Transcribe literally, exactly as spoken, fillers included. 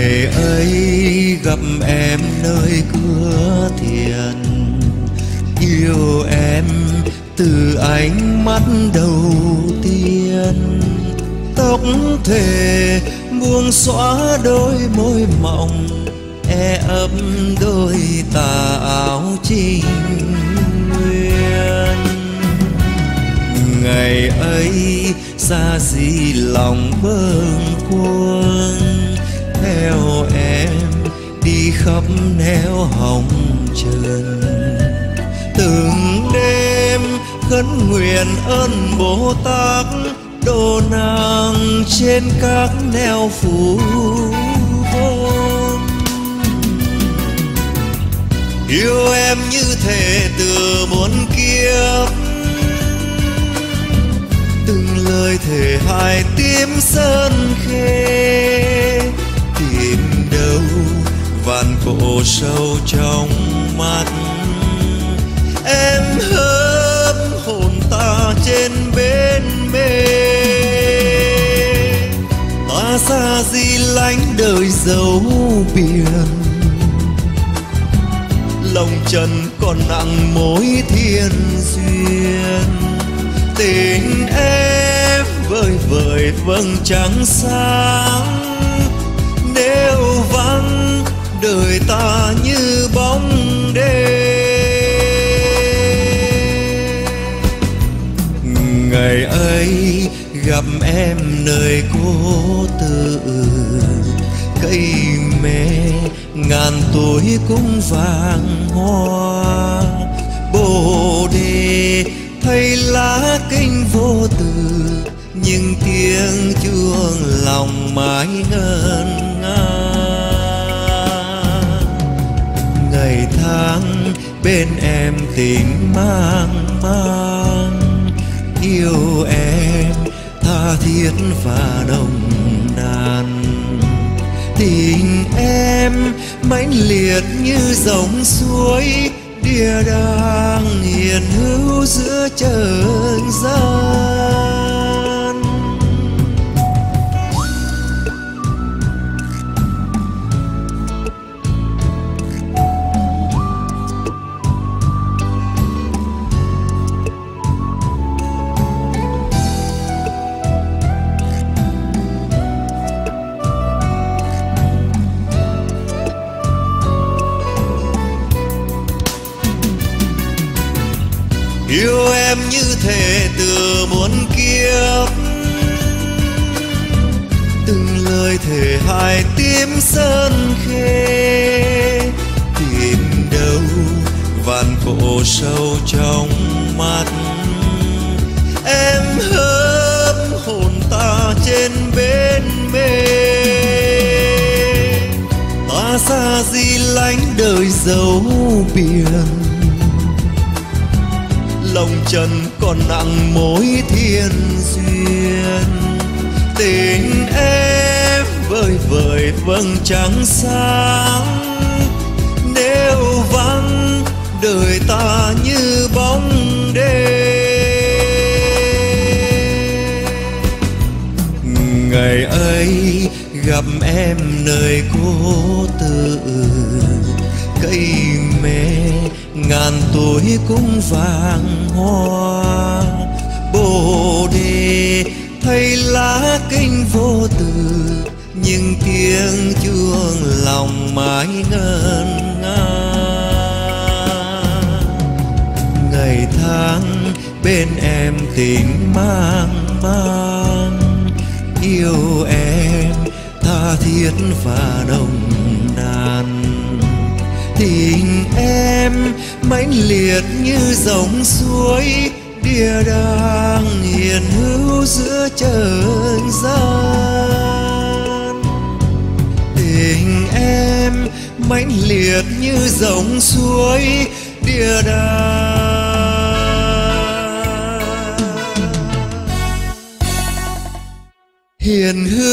Ngày ấy gặp em nơi cửa thiền, yêu em từ ánh mắt đầu tiên. Tóc thề buông xõa đôi môi mỏng, e ấp đôi tà áo trinh nguyên. Ngày ấy xa gì lòng bâng khuâng, theo em đi khắp nẻo hồng trần. Từng đêm khấn nguyện ơn Bồ Tát độ nàng trên các nẻo phù vân. Yêu em như thể từ muôn kiếp, từng lời thề hai tím sơn khê. Tìm đâu vạn cổ sâu trong mắt, em hớp hồn ta trên bên mê. Ta xa gì lánh đời dấu biển, lòng trần còn nặng mối thiên duyên. Tình em vơi vợi vầng trăng sáng, nếu vắng đời ta như bóng đêm. Ngày ấy gặp em nơi cố tự, cây mê ngàn tuổi cũng vàng hoa. Bồ đề thay lá kinh vô từ, nhưng tiếng chuông lòng mãi ngân nga. Ngày tháng bên em tình mang mang, yêu em tha thiết và nồng nàn. Tình em mãnh liệt như dòng suối, địa đang hiền hữu giữa trời gian. Yêu em như thể từ muôn kiếp, từng lời thề hai tím sơn khê. Tìm đâu vạn cổ sâu trong mắt, em hớp hồn ta trên bên mê. Ta xa gì lánh đời dấu biển, lòng trần còn nặng mối thiên duyên. Tình em vơi vợi vầng trăng sáng, nếu vắng đời ta như bóng đêm. Ngày ấy gặp em nơi cố tự, cây mê ngàn tuổi cũng vàng hoa. Bồ đề thay lá kinh vô từ, nhưng tiếng chuông lòng mãi ngân nga. Ngày tháng bên em tình mang mang, yêu em tha thiết và nồng nàn. Tình em mãnh liệt như dòng suối, địa đang hiền hữu giữa trời gian. Tình em mãnh liệt như dòng suối, địa đang hiền hữu